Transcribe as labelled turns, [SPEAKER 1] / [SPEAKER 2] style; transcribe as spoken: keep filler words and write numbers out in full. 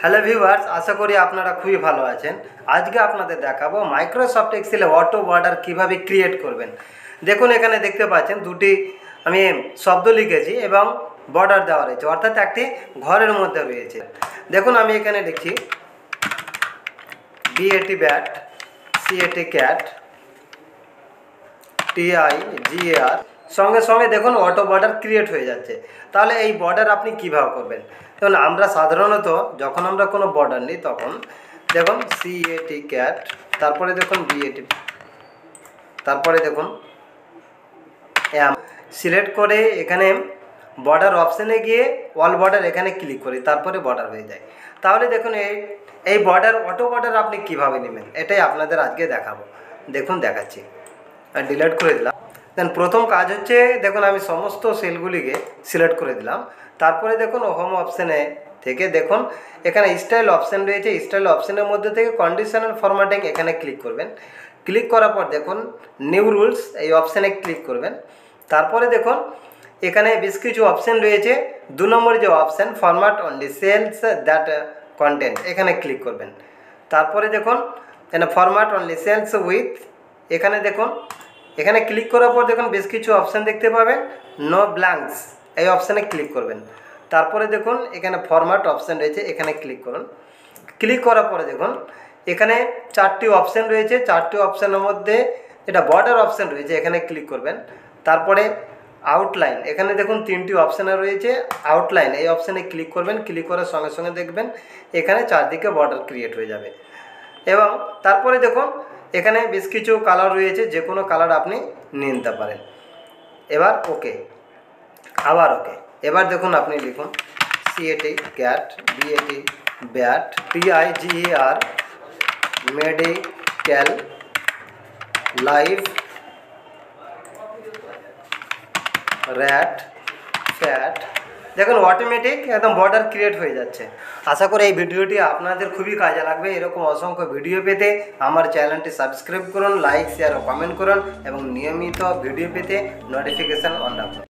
[SPEAKER 1] Hello viewers, আশা করি আপনারা খুবই ভালো আছেন। আজকে আপনাদের দেখাবো মাইক্রোসফট এক্সেলে অটো বর্ডার কিভাবে ক্রিয়েট করবেন। দেখুন এখানে দেখতে পাচ্ছেন দুটি আমি শব্দ লিখেছি এবং বর্ডার দেওয়া রয়েছে, অর্থাৎ একটি ঘরের মধ্যে রয়েছে। দেখুন আমি এখানে লিখছি বি এটি ব্যাট, সি এটি cat, T I G A R, সঙ্গে সঙ্গে দেখুন অটো বর্ডার ক্রিয়েট হয়ে যাচ্ছে। তাহলে এই বর্ডার আপনি কীভাবে করবেন? দেখুন আমরা সাধারণত যখন আমরা কোনো বর্ডার নিই তখন দেখুন সি এ টি ক্যাট, তারপরে দেখুন বি এ টি, তারপরে দেখুন এম সিলেক্ট করে এখানে বর্ডার অপশানে গিয়ে অল বর্ডার এখানে ক্লিক করি, তারপরে বর্ডার হয়ে যায়। তাহলে দেখুন এই এই বর্ডার অটো বর্ডার আপনি কীভাবে নেবেন এটাই আপনাদের আজকে দেখাবো। দেখুন দেখাচ্ছি, ডিলিট করে দিলাম। দেন প্রথম কাজ হচ্ছে দেখুন আমি সমস্ত সেলগুলিকে সিলেক্ট করে দিলাম। তারপরে দেখুন হোম অপশানে থেকে দেখুন এখানে স্টাইল অপশান রয়েছে, স্টাইল অপশানের মধ্যে থেকে কন্ডিশনাল ফরম্যাটিং এখানে ক্লিক করবেন। ক্লিক করার পর দেখুন নিউ রুলস এই অপশানে ক্লিক করবেন। তারপরে দেখুন এখানে বেশ কিছু অপশান রয়েছে। দু নম্বর যে option format only cells that content এখানে ক্লিক করবেন। তারপরে দেখুন এখানে ফরম্যাট অনলি সেলস উইথ, এখানে দেখুন এখানে ক্লিক করার পর দেখুন বেশ কিছু অপশান দেখতে পাবেন, নো ব্ল্যাঙ্কস এই অপশানে ক্লিক করবেন। তারপরে দেখুন এখানে ফরম্যাট অপশান রয়েছে, এখানে ক্লিক করুন। ক্লিক করার পরে দেখুন এখানে চারটি অপশান রয়েছে, চারটি অপশানের মধ্যে এটা বর্ডার অপশান রয়েছে, এখানে ক্লিক করবেন। তারপরে আউটলাইন এখানে দেখুন তিনটি অপশানে রয়েছে, আউটলাইন এই অপশানে ক্লিক করবেন। ক্লিক করার সঙ্গে সঙ্গে দেখবেন এখানে চারদিকে বর্ডার ক্রিয়েট হয়ে যাবে। এবং তারপরে দেখুন এখানে বেশ কিছু কালার রয়েছে, যে কোনো কালার আপনি নিয়ে নিতে পারেন। এবার ওকে, আবার ওকে। এবার দেখুন আপনি লিখুন সি এটি ক্যাট, বি এটি bat, T I G A R, medical, live, rat, fat. দেখুন অটোমেটিক একদম বর্ডার ক্রিয়েট হয়ে যাচ্ছে। আশা করি এই ভিডিওটি আপনাদের খুবই কাজে লাগবে। এরকম অসংখ্য ভিডিও পেতে আমার চ্যানেলটি সাবস্ক্রাইব করুন, লাইক শেয়ার ও কমেন্ট করুন এবং নিয়মিত ভিডিও পেতে নোটিফিকেশান অন রাখুন।